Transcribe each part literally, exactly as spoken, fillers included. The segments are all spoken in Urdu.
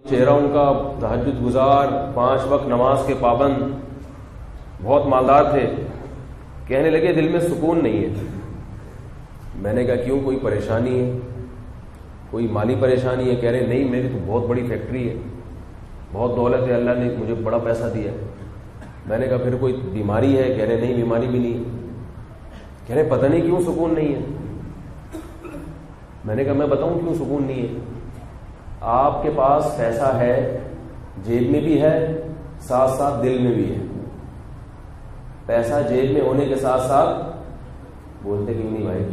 چہرہ ان کا تہجد گزار، پانچ وقت نماز کے پابند، بہت مالدار تھے. کہنے لگے دل میں سکون نہیں ہے. میں نے کہا کیوں، کوئی پریشانی ہے، کوئی مالی پریشانی ہے؟ کہہ رہے نہیں، میری تو بہت بڑی فیکٹری ہے، بہت دولت ہے، اللہ نے مجھے بڑا پیسہ دیا ہے. میں نے کہا پھر کوئی بیماری ہے؟ کہہ رہے نہیں، بیماری بھی نہیں. کہہ رہے پتہ نہیں کیوں سکون نہیں ہے. میں نے کہا میں بتاؤں کیوں سکون نہیں ہے. آپ کے پاس پیسہ ہے، جیب میں بھی ہے، ساتھ ساتھ دل میں بھی ہے. پیسہ جیب میں ہونے کے ساتھ ساتھ، بولتے کیوں نہیں بھائی،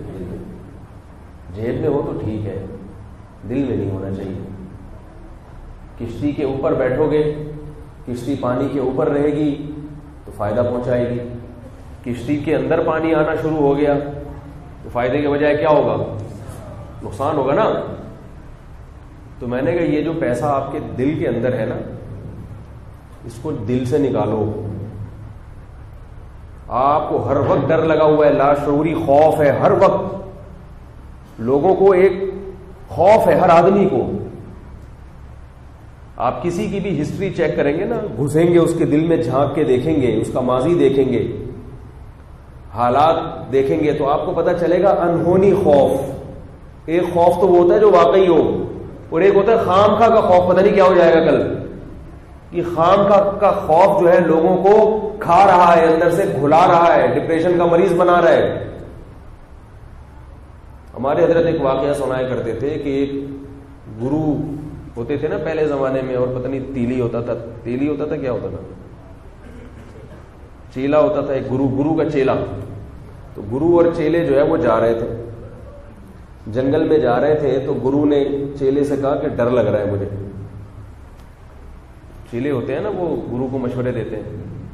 جیب میں ہو تو ٹھیک ہے، دل میں نہیں ہونا چاہیے. کشتی کے اوپر بیٹھو گے، کشتی پانی کے اوپر رہے گی تو فائدہ پہنچائے گی. کشتی کے اندر پانی آنا شروع ہو گیا تو فائدے کے بجائے کیا ہوگا؟ نقصان ہوگا نا. تو میں نے کہا یہ جو پیسہ آپ کے دل کے اندر ہے نا، اس کو دل سے نکالو. آپ کو ہر وقت ڈر لگا ہوا ہے، لاشعوری خوف ہے ہر وقت. لوگوں کو ایک خوف ہے، ہر آدمی کو. آپ کسی کی بھی ہسٹری چیک کریں گے نا، گھسیں گے اس کے دل میں، جھانک کے دیکھیں گے، اس کا ماضی دیکھیں گے، حالات دیکھیں گے، تو آپ کو پتہ چلے گا انہونی خوف. ایک خوف تو وہ ہوتا ہے جو واقعی ہو، اور ایک ہوتا ہے خام خواہ کا خوف، پتہ نہیں کیا ہو جائے گا کل. کہ خام خواہ کا خوف جو ہے لوگوں کو کھا رہا ہے، اندر سے گھلا رہا ہے، ڈپریشن کا مریض بنا رہا ہے. ہمارے حضرت ایک واقعہ سنایا کرتے تھے کہ ایک گرو ہوتے تھے نا پہلے زمانے میں، اور پتہ نہیں تیلی ہوتا تھا، تیلی ہوتا تھا کیا ہوتا تھا، چیلا ہوتا تھا، ایک گرو، گرو کا چیلا. تو گرو اور چیلے جو ہے وہ جا رہے تھے، جنگل میں جا رہے تھے. تو گرو نے چیلے سے کہا کہ ڈر لگ رہا ہے مجھے. چیلے ہوتے ہیں نا وہ گرو کو مشورے دیتے ہیں.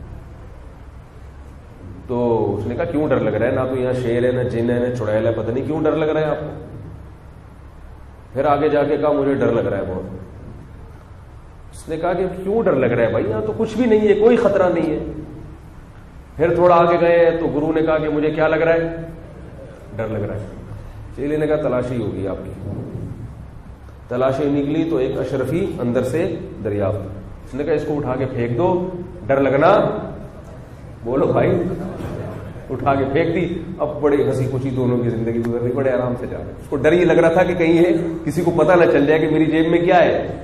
تو اس نے کہا کیوں ڈر لگ رہا ہے؟ نہ تو یہاں شیر ہے، نہ جن ہے، نہ چڑیل ہے، پتہ نہیں کیوں ڈر لگ رہا ہے آپ کو. پھر آگے جا کے کہا مجھے ڈر لگ رہا ہے بہت. اس نے کہا کہ کیوں ڈر لگ رہا ہے بھائی، یہاں تو کچھ بھی نہیں ہے، کوئی خطرہ نہیں ہے. پھر تھوڑا آگے گئے تو گرو نے کہا کہ مجھے کیا لگ رہا ہے؟ ڈر لگ رہا ہے. چیلے نے کہا تلاشی ہوگی آپ کی. تلاشی نکلی تو ایک اشرفی اندر سے دریافت. اس نے کہا اس کو اٹھا کے پھینک دو، ڈر لگنا، بولو بھائی. اٹھا کے پھینک دی. اب بڑے ہنسی خوشی دونوں کی زندگی گزر رہی، بڑے آرام سے جا رہے. اس کو ڈر یہ لگ رہا تھا کہ کہیں ہے کسی کو پتہ نہ چل جائے کہ میری جیب میں کیا ہے.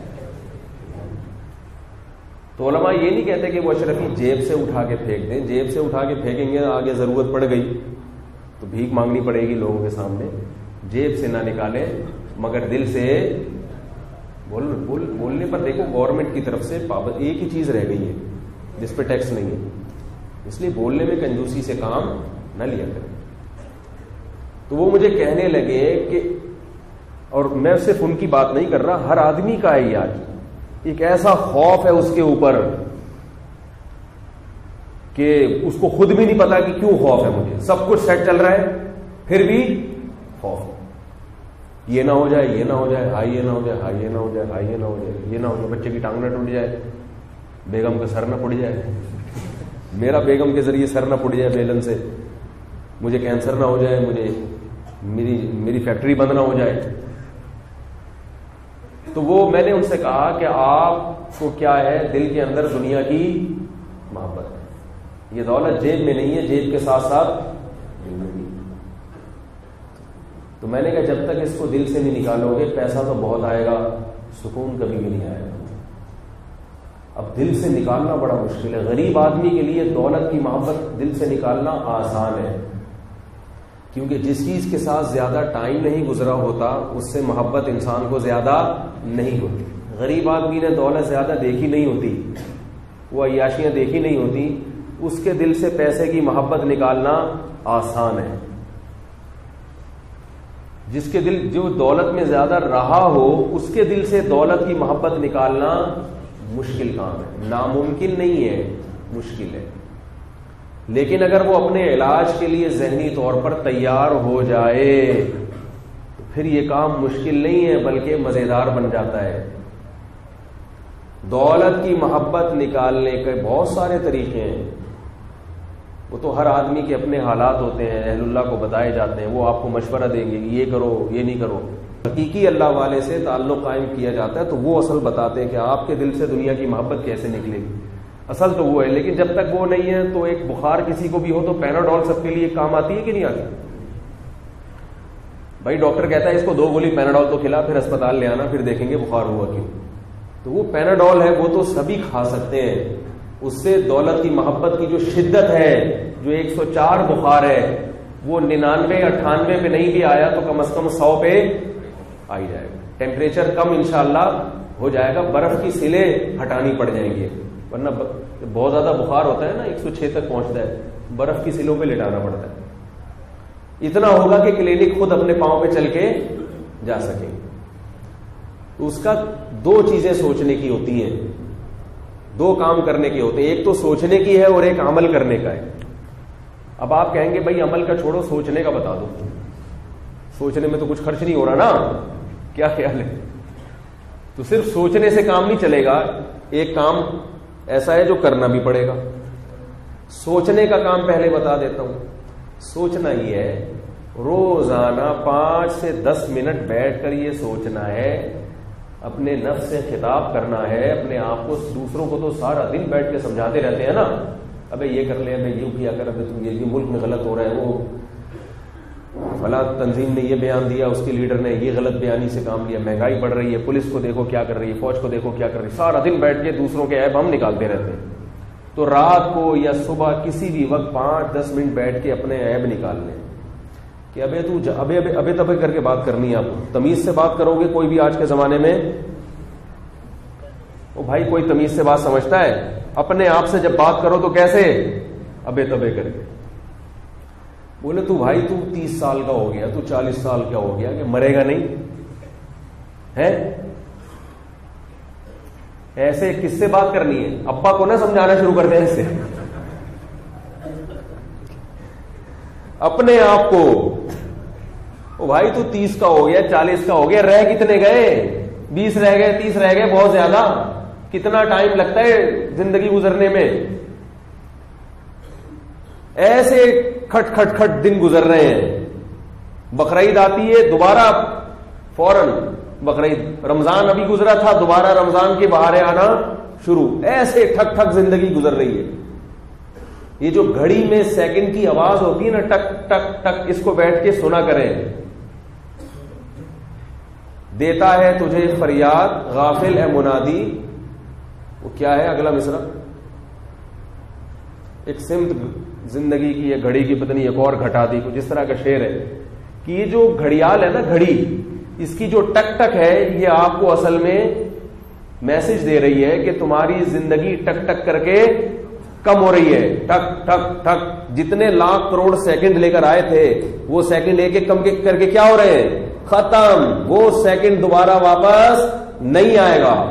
تو علماء یہ نہیں کہتے کہ وہ اشرفی جیب سے اٹھا کے پھینک دیں. جیب سے اٹھا کے پھینکیں گے، آگے ضرورت پڑ گئی تو بھیک مانگنی پڑے گی لوگوں کے سامنے. جیب سے نہ نکالیں، مگر دل سے. بول, بول بولنے پر دیکھو گورنمنٹ کی طرف سے پابند ایک ہی چیز رہ گئی ہے جس پہ ٹیکس نہیں ہے، اس لیے بولنے میں کنجوسی سے کام نہ لیا کریں. تو وہ مجھے کہنے لگے کہ، اور میں صرف ان کی بات نہیں کر رہا، ہر آدمی کا ہے آج ایک ایسا خوف ہے اس کے اوپر کہ اس کو خود بھی نہیں پتا کہ کیوں خوف ہے. مجھے سب کچھ سیٹ چل رہا ہے پھر بھی خوف. یہ نہ ہو جائے، یہ نہ ہو جائے، ہائی یہ نہ ہو جائے، ہائی یہ نہ ہو جائے، ہائی یہ نہ ہو جائے، یہ نہ ہو جائے، بچے کی ٹانگ نہ ٹوٹ جائے، بیگم کا سر نہ پڑ جائے، میرا بیگم کے ذریعے سر نہ پڑ جائے بیلن سے، مجھے کینسر نہ ہو جائے، مجھے میری میری فیکٹری بند نہ ہو جائے. تو وہ میں نے ان سے کہا کہ آپ کو کیا ہے، دل کے اندر دنیا کی محبت ہے. یہ دولت جیب میں نہیں ہے، جیب کے ساتھ ساتھ دل میں بھی. تو میں نے کہا جب تک اس کو دل سے نہیں نکالو گے، پیسہ تو بہت آئے گا، سکون کبھی بھی نہیں آئے گا. اب دل سے نکالنا بڑا مشکل ہے. غریب آدمی کے لیے دولت کی محبت دل سے نکالنا آسان ہے، کیونکہ جس چیز کے ساتھ زیادہ ٹائم نہیں گزرا ہوتا اس سے محبت انسان کو زیادہ نہیں ہوتی. غریب آدمی نے دولت زیادہ دیکھی نہیں ہوتی، وہ عیاشیاں دیکھی نہیں ہوتی، اس کے دل سے پیسے کی محبت نکالنا آسان ہے. جس کے دل جو دولت میں زیادہ رہا ہو اس کے دل سے دولت کی محبت نکالنا مشکل کام ہے. ناممکن نہیں ہے، مشکل ہے. لیکن اگر وہ اپنے علاج کے لیے ذہنی طور پر تیار ہو جائے تو پھر یہ کام مشکل نہیں ہے بلکہ مزیدار بن جاتا ہے. دولت کی محبت نکالنے کے بہت سارے طریقے ہیں، وہ تو ہر آدمی کے اپنے حالات ہوتے ہیں، اہل اللہ کو بتائے جاتے ہیں، وہ آپ کو مشورہ دیں گے کہ یہ کرو، یہ نہیں کرو. حقیقی اللہ والے سے تعلق قائم کیا جاتا ہے تو وہ اصل بتاتے ہیں کہ آپ کے دل سے دنیا کی محبت کیسے نکلے گی. اصل تو وہ ہے. لیکن جب تک وہ نہیں ہے تو ایک بخار کسی کو بھی ہو تو پیناڈول سب کے لیے کام آتی ہے کہ نہیں آتی؟ بھائی ڈاکٹر کہتا ہے اس کو دو گولی پیناڈول تو کھلا, پھر اسپتال لے آنا, پھر دیکھیں گے بخار ہوا کیوں. تو وہ پیناڈول ہے وہ تو سبھی کھا سکتے ہیں, اس سے دولت کی محبت کی جو شدت ہے, جو ایک سو چار بخار ہے وہ ننانوے اٹھانوے پہ نہیں بھی آیا تو کم از کم سو پہ آ ہی جائے گا. ٹیمپریچر کم انشاءاللہ ہو جائے گا, برف کی سلیں ہٹانی پڑ جائیں گی, ورنہ بہت زیادہ بخار ہوتا ہے نا ایک سو چھ تک پہنچتا ہے, برف کی سلوں پہ لٹانا پڑتا ہے. اتنا ہوگا کہ کلینک خود اپنے پاؤں پہ چل کے جا سکے. اس کا دو چیزیں سوچنے کی ہوتی ہیں, دو کام کرنے کے ہوتے ہیں, ایک تو سوچنے کی ہے اور ایک عمل کرنے کا ہے. اب آپ کہیں گے بھائی عمل کا چھوڑو, سوچنے کا بتا دو. سوچنے میں تو کچھ خرچ نہیں ہو رہا نا, کیا خیال ہے؟ تو صرف سوچنے سے کام نہیں چلے گا, ایک کام ایسا ہے جو کرنا بھی پڑے گا. سوچنے کا کام پہلے بتا دیتا ہوں. سوچنا یہ ہے روزانہ پانچ سے دس منٹ بیٹھ کر یہ سوچنا ہے, اپنے نفس سے خطاب کرنا ہے اپنے آپ کو. دوسروں کو تو سارا دن بیٹھ کے سمجھاتے رہتے ہیں نا, ابے یہ کر لے, ابے یوں کیا کر, ابے تم یہ ملک میں غلط ہو رہا ہے, وہ فلاں تنظیم نے یہ بیان دیا, اس کے لیڈر نے یہ غلط بیانی سے کام لیا, مہنگائی بڑھ رہی ہے, پولیس کو دیکھو کیا کر رہی ہے, فوج کو دیکھو کیا کر رہی ہے. سارا دن بیٹھ کے دوسروں کے عیب ہم نکالتے رہتے ہیں. تو رات کو یا صبح کسی بھی وقت پانچ دس منٹ بیٹھ کے اپنے عیب نکال لیں کہ ابے تو ابے ابے ابے تبے کر کے بات کرنی ہے. آپ تمیز سے بات کرو گے کوئی بھی آج کے زمانے میں, او بھائی کوئی تمیز سے بات سمجھتا ہے؟ اپنے آپ سے جب بات کرو تو کیسے, ابے تبے کر کے. بولے تو بھائی تو تیس سال کا ہو گیا, تو چالیس سال کا ہو گیا, کہ مرے گا نہیں ہے؟ ایسے کس سے بات کرنی ہے؟ ابا کو نہ سمجھانا شروع کر دیں ایسے, اپنے آپ کو. او بھائی تو تیس کا ہو گیا, چالیس کا ہو گیا, رہ کتنے گئے؟ بیس رہ گئے, تیس رہ گئے, بہت زیادہ. کتنا ٹائم لگتا ہے زندگی گزرنے میں؟ ایسے کھٹ کھٹ کھٹ دن گزر رہے ہیں. بقرعید آتی ہے, دوبارہ فوراً بقرعید. رمضان ابھی گزرا تھا, دوبارہ رمضان کے بہاریں آنا شروع. ایسے ٹھک ٹھک زندگی گزر رہی ہے. یہ جو گھڑی میں سیکنڈ کی آواز ہوتی ہے نا, ٹک ٹک ٹک, اس کو بیٹھ کے سنا کریں. دیتا ہے تجھے فریاد غافل ہے منادی. وہ کیا ہے اگلا مصرع؟ ایک سمت زندگی کی, یہ گھڑی کی پتہ نہیں ایک اور گھٹا دی, کچھ اس طرح کا شعر ہے کہ یہ جو گھڑیال ہے نا گھڑی, اس کی جو ٹک ٹک ہے یہ آپ کو اصل میں میسج دے رہی ہے کہ تمہاری زندگی ٹک ٹک کر کے کم ہو رہی ہے. ٹک ٹک ٹک, جتنے لاکھ کروڑ سیکنڈ لے کر آئے تھے وہ سیکنڈ ایک ایک کم کر کے کیا ہو رہے ہیں؟ ختم. وہ سیکنڈ دوبارہ واپس نہیں آئے گا.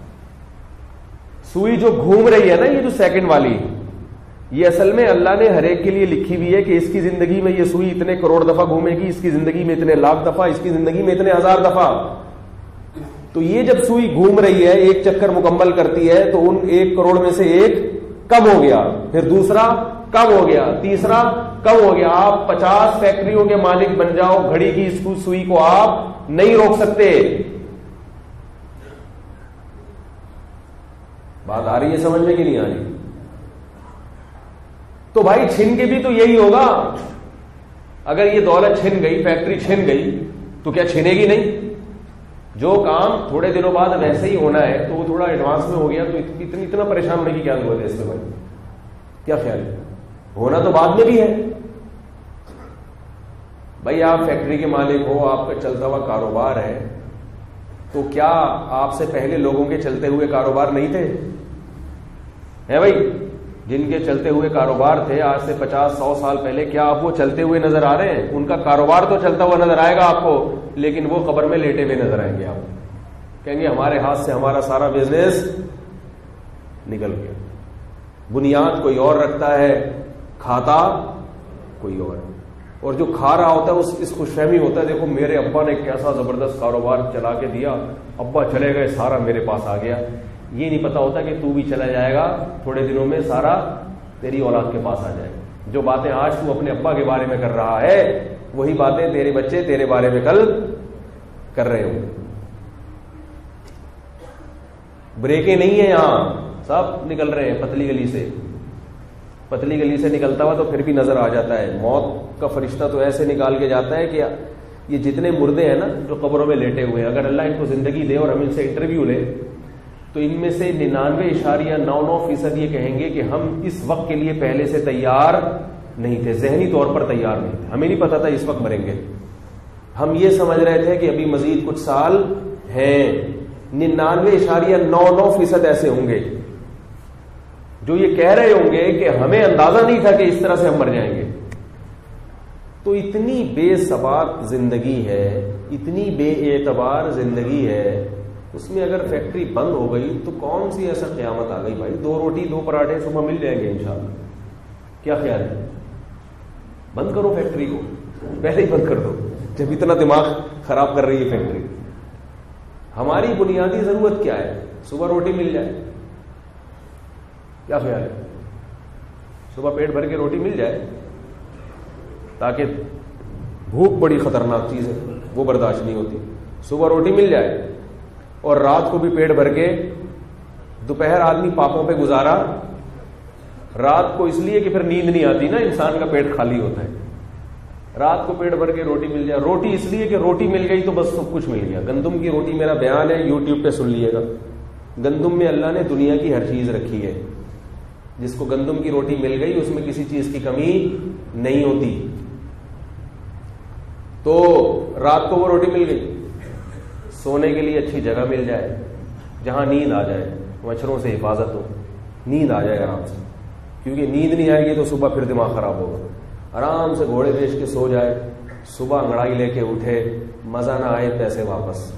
سوئی جو گھوم رہی ہے نا, یہ جو سیکنڈ والی, یہ اصل میں اللہ نے ہر ایک کے لیے لکھی ہوئی ہے کہ اس کی زندگی میں یہ سوئی اتنے کروڑ دفعہ گھومے گی, اس کی زندگی میں اتنے لاکھ دفعہ, اس کی زندگی میں اتنے ہزار دفعہ. تو یہ جب سوئی گھوم رہی ہے, ایک چکر مکمل کرتی ہے, تو ان ایک کروڑ میں سے ایک کم ہو گیا, پھر دوسرا کم ہو گیا, تیسرا کم ہو گیا. آپ پچاس فیکٹریوں کے مالک بن جاؤ, گھڑی کی اس سوئی کو آپ نہیں روک سکتے. بات آ رہی ہے سمجھ میں کہ نہیں آ رہی؟ تو بھائی چھن کے بھی تو یہی ہوگا. اگر یہ دولت چھن گئی, فیکٹری چھن گئی, تو کیا چھنے گی نہیں؟ جو کام تھوڑے دنوں بعد ویسے ہی ہونا ہے تو وہ تھوڑا ایڈوانس میں ہو گیا, تو اتنی اتنا پریشان ہونے کی کیا ضرورت ہے اس میں؟ بھائی کیا خیال ہے؟ ہونا تو بعد میں بھی ہے. بھائی آپ فیکٹری کے مالک ہو, آپ کا چلتا ہوا کاروبار ہے, تو کیا آپ سے پہلے لوگوں کے چلتے ہوئے کاروبار نہیں تھے؟ ہے بھائی, جن کے چلتے ہوئے کاروبار تھے آج سے پچاس سو سال پہلے, کیا آپ وہ چلتے ہوئے نظر آ رہے ہیں؟ ان کا کاروبار تو چلتا ہوا نظر آئے گا آپ کو, لیکن وہ قبر میں لیٹے ہوئے نظر آئیں گے. آپ کہیں گے ہمارے ہاتھ سے ہمارا سارا بزنس نکل گیا. بنیاد کوئی اور رکھتا ہے, کھاتا کوئی اور, اور جو کھا رہا ہوتا ہے اس اس خوش فہمی ہوتا ہے, دیکھو میرے ابا نے کیسا زبردست کاروبار چلا کے دیا, ابا چلے گئے سارا میرے پاس آ گیا. یہ نہیں پتا ہوتا کہ تو بھی چلا جائے گا تھوڑے دنوں میں, سارا تیری اولاد کے پاس آ جائے گا. جو باتیں آج تو اپنے ابا کے بارے میں کر رہا ہے, وہی باتیں تیرے بچے تیرے بارے میں کل کر رہے ہوں. بریکیں نہیں ہیں یہاں, سب نکل رہے ہیں پتلی گلی سے. پتلی گلی سے نکلتا ہوا تو پھر بھی نظر آ جاتا ہے. موت کا فرشتہ تو ایسے نکال کے جاتا ہے کہ یہ جتنے مردے ہیں نا جو قبروں میں لیٹے ہوئے ہیں, اگر اللہ ان کو زندگی دے اور ہم ان سے انٹرویو لیں تو ان میں سے ننانوے اشاریہ نو نو فیصد یہ کہیں گے کہ ہم اس وقت کے لیے پہلے سے تیار نہیں تھے, ذہنی طور پر تیار نہیں تھے, ہمیں نہیں پتا تھا اس وقت مریں گے. ہم یہ سمجھ رہے تھے کہ ابھی مزید کچھ سال ہیں. ننانوے اشاریہ نو نو فیصد ایسے ہوں گے جو یہ کہہ رہے ہوں گے کہ ہمیں اندازہ نہیں تھا کہ اس طرح سے ہم مر جائیں گے. تو اتنی بے ثبات زندگی ہے, اتنی بے اعتبار زندگی ہے, اس میں اگر فیکٹری بند ہو گئی تو کون سی ایسا قیامت آ گئی بھائی. دو روٹی دو پراٹھے صبح مل جائیں گے انشاءاللہ. کیا خیال ہے؟ بند کرو فیکٹری کو, پہلے ہی بند کر دو جب اتنا دماغ خراب کر رہی ہے فیکٹری. ہماری بنیادی ضرورت کیا ہے؟ صبح روٹی مل جائے. کیا خیال ہے؟ صبح پیٹ بھر کے روٹی مل جائے, تاکہ بھوک بڑی خطرناک چیز ہے, وہ برداشت نہیں ہوتی. صبح روٹی مل جائے اور رات کو بھی پیٹ بھر کے. دوپہر آدمی پاپوں پہ گزارا, رات کو اس لیے کہ پھر نیند نہیں آتی نا, انسان کا پیٹ خالی ہوتا ہے. رات کو پیٹ بھر کے روٹی مل جائے. روٹی اس لیے کہ روٹی مل گئی تو بس سب کچھ مل گیا. گندم کی روٹی میرا بیان ہے, یوٹیوب پہ سن لیے گا. گندم میں اللہ نے دنیا کی ہر چیز رکھی ہے. جس کو گندم کی روٹی مل گئی اس میں کسی چیز کی کمی نہیں ہوتی. تو رات کو وہ روٹی مل گئی, سونے کے لیے اچھی جگہ مل جائے جہاں نیند آ جائے, مچھروں سے حفاظت ہو, نیند آ جائے آرام سے. کیونکہ نیند نہیں آئے گی تو صبح پھر دماغ خراب ہوگا. آرام سے گھوڑے بیچ کے سو جائے, صبح انگڑائی لے کے اٹھے, مزہ نہ آئے پیسے واپس.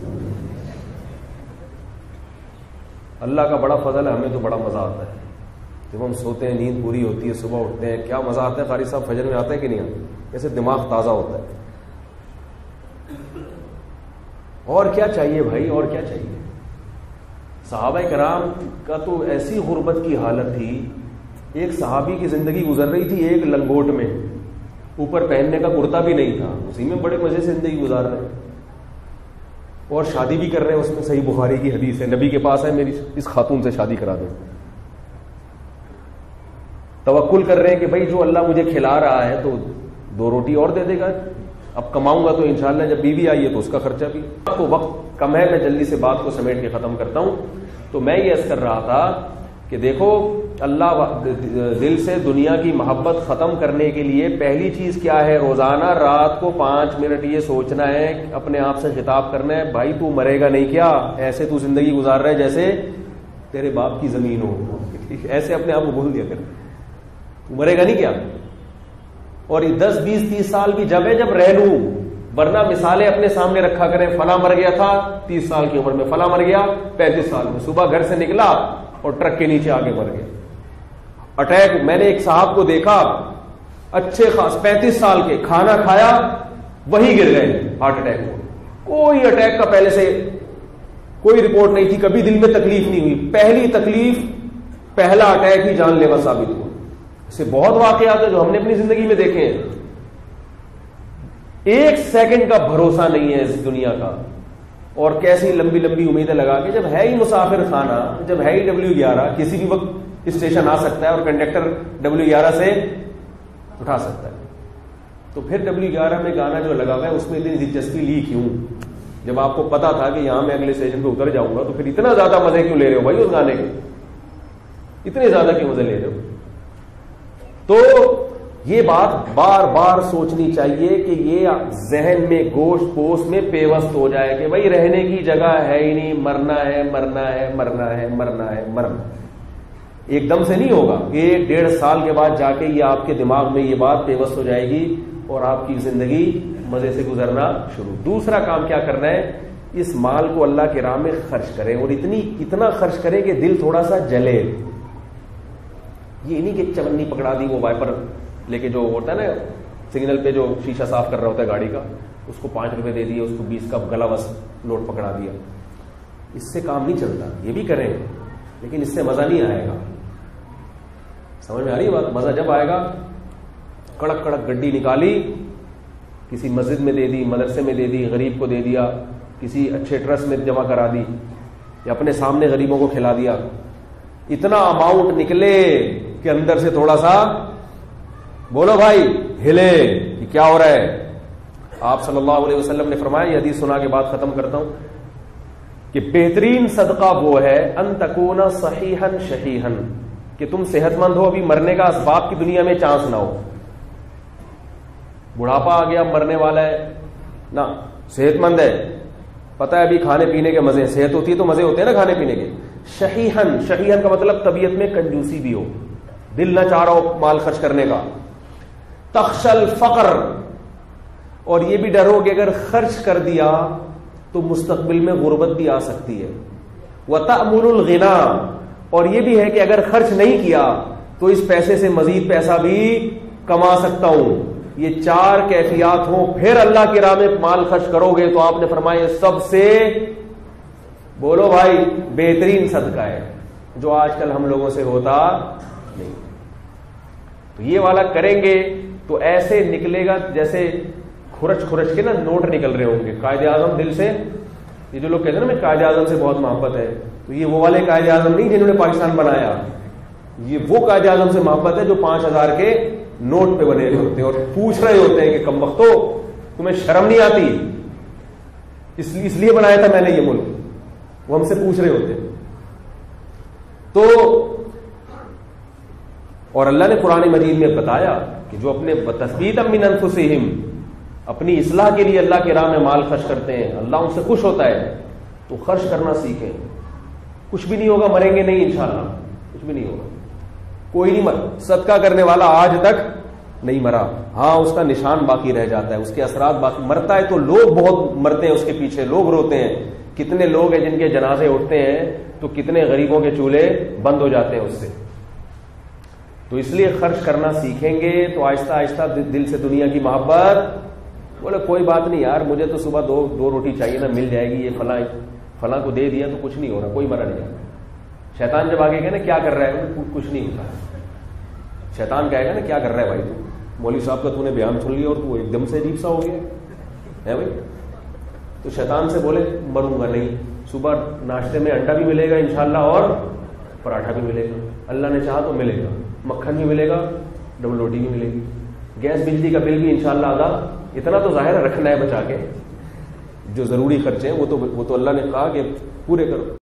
اللہ کا بڑا فضل ہے, ہمیں تو بڑا مزہ آتا ہے جب ہم سوتے ہیں, نیند پوری ہوتی ہے, صبح اٹھتے ہیں. کیا مزہ آتا ہے قاری صاحب, فجر میں آتا ہے کہ نہیں آتا؟ ایسے دماغ تازہ ہوتا ہے. اور کیا چاہیے بھائی, اور کیا چاہیے؟ صحابہ کرام کا تو ایسی غربت کی حالت تھی. ایک صحابی کی زندگی گزر رہی تھی ایک لنگوٹ میں, اوپر پہننے کا کرتا بھی نہیں تھا, اسی میں بڑے مزے سے زندگی گزار رہے ہیں, اور شادی بھی کر رہے ہیں. اس میں صحیح بخاری کی حدیث ہے, نبی کے پاس ہے میری اس خاتون سے شادی کرا دیں. توکل کر رہے ہیں کہ بھائی جو اللہ مجھے کھلا رہا ہے تو دو روٹی اور دے دے گا, اب کماؤں گا تو انشاءاللہ جب بیوی آئی ہے تو اس کا خرچہ بھی. آپ کو وقت کم ہے, میں جلدی سے بات کو سمیٹ کے ختم کرتا ہوں. تو میں یہ عرض کر رہا تھا کہ دیکھو, اللہ دل سے دنیا کی محبت ختم کرنے کے لیے پہلی چیز کیا ہے؟ روزانہ رات کو پانچ منٹ یہ سوچنا ہے, اپنے آپ سے خطاب کرنا ہے, بھائی تو مرے گا نہیں کیا؟ ایسے تو زندگی گزار رہا ہے جیسے تیرے باپ کی زمین ہو. ایسے اپنے آپ کو بول دیا کر, تو مرے گا نہیں کیا؟ اور یہ دس بیس تیس سال کی جب ہے جب رہ لوں, ورنہ مثالیں اپنے سامنے رکھا کریں. فلاں مر گیا تھا تیس سال کی عمر میں, فلاں مر گیا پینتیس سال میں, صبح گھر سے نکلا اور ٹرک کے نیچے آگے مر گیا. اٹیک, میں نے ایک صاحب کو دیکھا اچھے خاص پینتیس سال کے, کھانا کھایا وہی گر گئے ہارٹ اٹیک میں. کوئی اٹیک کا پہلے سے کوئی رپورٹ نہیں تھی, کبھی دل میں تکلیف نہیں ہوئی. پہلی تکلیف, پہلا اٹیک ہی جان لیوا ثابت ہوا. اسے بہت واقعات ہیں جو ہم نے اپنی زندگی میں دیکھے ہیں. ایک سیکنڈ کا بھروسہ نہیں ہے اس دنیا کا, اور کیسی لمبی لمبی امیدیں لگا کے. جب ہے ہی مسافر خانہ, جب ہے ہی ڈبلیو گیارہ, کسی بھی وقت اسٹیشن آ سکتا ہے اور کنڈکٹر ڈبلیو گیارہ سے اٹھا سکتا ہے, تو پھر ڈبلیو گیارہ میں گانا جو لگا ہوا ہے اس میں اتنی دلچسپی لی کیوں؟ جب آپ کو پتا تھا کہ یہاں میں اگلے اسٹیشن پہ اتر جاؤں گا, تو پھر اتنا زیادہ مزے کیوں لے رہے ہو بھائی اس گانے کے؟ اتنے زیادہ کیوں مزے لے رہے ہو؟ تو یہ بات بار بار سوچنی چاہیے کہ یہ ذہن میں گوشت پوست میں پیوست ہو جائے کہ بھائی رہنے کی جگہ ہے ہی نہیں, مرنا ہے مرنا ہے مرنا ہے مرنا ہے مرنا. ایک دم سے نہیں ہوگا, ایک ڈیڑھ سال کے بعد جا کے یہ آپ کے دماغ میں یہ بات پیوست ہو جائے گی اور آپ کی زندگی مزے سے گزرنا شروع. دوسرا کام کیا کرنا ہے؟ اس مال کو اللہ کے راہ میں خرچ کریں, اور اتنی اتنا خرچ کریں کہ دل تھوڑا سا جلے. یہ نہیں کہ چمنی پکڑا دی, وہ وائپر لے کے جو ہوتا ہے نا سگنل پہ جو شیشہ صاف کر رہا ہوتا ہے گاڑی کا, اس کو پانچ روپے دے دیے, اس کو بیس کا گلا بس نوٹ پکڑا دیا. اس سے کام نہیں چلتا. یہ بھی کریں لیکن اس سے مزہ نہیں آئے گا. سمجھ میں آ رہی بات؟ مزہ جب آئے گا, کڑک کڑک گڈی نکالی, کسی مسجد میں دے دی, مدرسے میں دے دی, غریب کو دے دیا, کسی اچھے ٹرسٹ میں جمع کرا دی یا اپنے سامنے غریبوں کو کھلا دیا, اتنا اماؤنٹ نکلے کہ اندر سے تھوڑا سا بولو بھائی ہلے کہ کیا ہو رہا ہے. آپ صلی اللہ علیہ وسلم نے فرمایا, یہ حدیث سنا کے بعد ختم کرتا ہوں, کہ بہترین صدقہ وہ ہے ان تکون صحیحا شحیحا, کہ تم صحت مند ہو, ابھی مرنے کا اسباب کی دنیا میں چانس نہ ہو, بڑھاپا آ گیا مرنے والا ہے نا, صحت مند ہے, پتہ ہے ابھی کھانے پینے کے مزے, صحت ہوتی ہے تو مزے ہوتے ہیں نا کھانے پینے کے. شحیحن, شحیحن کا مطلب طبیعت میں کنجوسی بھی ہو, دل نہ چاہ رہا ہو مال خرچ کرنے کا. تخشل فقر, اور یہ بھی ڈر ہو کہ اگر خرچ کر دیا تو مستقبل میں غربت بھی آ سکتی ہے. وتأمل الغنا, اور یہ بھی ہے کہ اگر خرچ نہیں کیا تو اس پیسے سے مزید پیسہ بھی کما سکتا ہوں. یہ چار کیفیات ہوں پھر اللہ کی راہ میں مال خرچ کرو گے تو آپ نے فرمایا سب سے بولو بھائی بہترین صدقہ ہے, جو آج کل ہم لوگوں سے ہوتا نہیں. تو یہ والا کریں گے تو ایسے نکلے گا جیسے کھرچ کھرچ کے نا نوٹ نکل رہے ہوں گے. قائد اعظم دل سے, یہ جو لوگ کہتے ہیں نا میں قائد اعظم سے بہت محبت ہے, تو یہ وہ والے قائد اعظم نہیں جنہوں نے پاکستان بنایا, یہ وہ قائد اعظم سے محبت ہے جو پانچ ہزار کے نوٹ پہ بنے ہوتے ہیں اور پوچھ رہے ہوتے ہیں کہ کم وقتو تمہیں شرم نہیں آتی, اس لیے اس لیے بنایا تھا میں نے یہ ملک, وہ ہم سے پوچھ رہے ہوتے ہیں. تو اور اللہ نے قرآن مجید میں بتایا کہ جو اپنے تثبیتا من انفسہم, اپنی اصلاح کے لیے اللہ کی راہ میں مال خرچ کرتے ہیں, اللہ ان سے خوش ہوتا ہے, تو خرچ کرنا سیکھیں. کچھ بھی نہیں ہوگا, مریں گے نہیں انشاءاللہ, کچھ بھی نہیں ہوگا, کوئی نہیں مر, صدقہ کرنے والا آج تک نہیں مرا, ہاں اس کا نشان باقی رہ جاتا ہے, اس کے اثرات باقی, مرتا ہے تو لوگ بہت مرتے ہیں اس کے پیچھے, لوگ روتے ہیں. کتنے لوگ ہیں جن کے جنازے اٹھتے ہیں تو کتنے غریبوں کے چولہے بند ہو جاتے ہیں اس سے. تو اس لیے خرچ کرنا سیکھیں گے تو آہستہ آہستہ دل سے دنیا کی محبت, بولے کوئی بات نہیں یار, مجھے تو صبح دو دو روٹی چاہیے نا, مل جائے گی, یہ فلاں فلاں کو دے دیا تو کچھ نہیں ہو رہا, کوئی مرا نہیں. شیطان جب آگے کہے نا کیا کر رہا ہے, کچھ نہیں ہوتا. شیطان کہے گا نا کیا کر رہا ہے بھائی, تو مولوی صاحب کا تو نے بیان سن لیا اور تو ایک دم سے عجیب سا ہو گیا ہے بھائی. تو شیطان سے بولے مروں گا نہیں, صبح ناشتے میں انڈا بھی ملے گا انشاءاللہ اور پراٹھا بھی ملے گا, اللہ نے چاہا تو ملے گا, مکھن بھی ملے گا, ڈبل روٹی بھی ملے گی, گیس بجلی کا بل بھی انشاءاللہ آدھا, اتنا تو ظاہر رکھنا ہے بچا کے, جو ضروری خرچے ہیں وہ تو وہ تو اللہ نے کہا کہ پورے کرو.